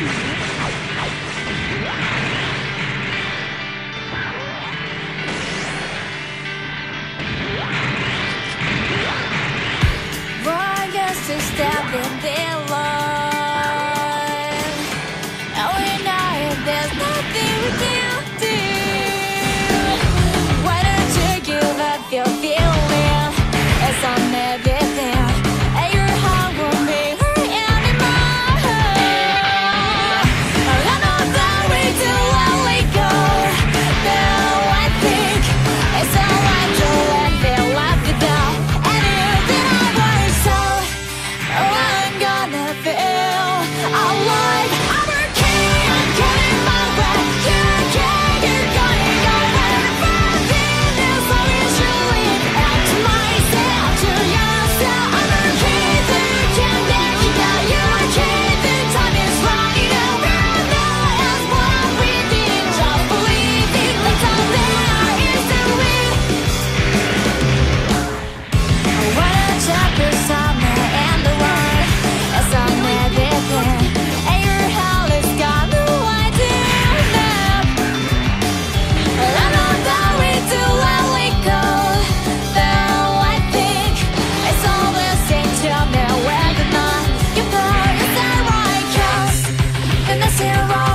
To step in their line, and we know there's nothing we can do. Why don't you give up your feeling? It's on everything, and your heart won't be hurt anymore. I know that we do let it go. Now I think it's alright to let their life go down. Anything I want so. I'm gonna feel alive. I'm a king, I'm getting my way. You're a king, you're going nowhere. Fighting as long as you live. And to myself, to yourself, I'm a king that can't make it out. You're a king, the time is running around. Now is what I'm breathing. Just believe it, it's all there is to live. What a chapter, somewhere in the world. It's on everything, and your hell is gone. No idea now. But I know that we do let it go. Though I think it's always seems to me whether or not you know is that right. 'Cause then I see wrong.